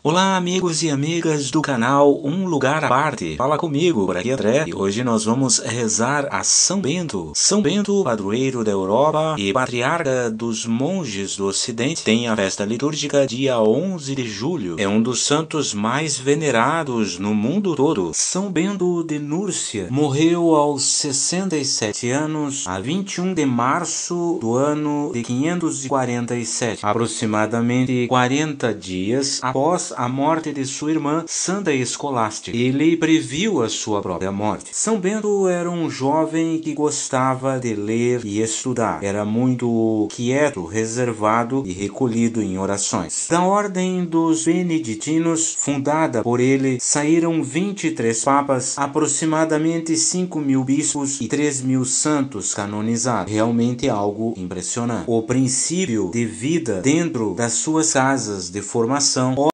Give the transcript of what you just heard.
Olá, amigos e amigas do canal Um Lugar à Parte. Fala comigo, por aqui André, e hoje nós vamos rezar a São Bento. São Bento, padroeiro da Europa e patriarca dos monges do Ocidente, tem a festa litúrgica dia 11 de julho. É um dos santos mais venerados no mundo todo. São Bento de Núrcia morreu aos 67 anos, a 21 de março do ano de 547, aproximadamente 40 dias após a morte de sua irmã Santa Escolástica. Ele previu a sua própria morte. São Bento era um jovem que gostava de ler e estudar. Era muito quieto, reservado e recolhido em orações. Da ordem dos beneditinos, fundada por ele, saíram 23 papas, aproximadamente 5.000 bispos e 3.000 santos canonizados. Realmente algo impressionante. O princípio de vida dentro das suas casas de formação